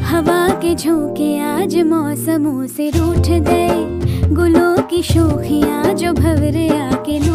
हवा के झोंके आज मौसमों से रूठ गए, गुलों की शोखियाँ जो भंवरे आके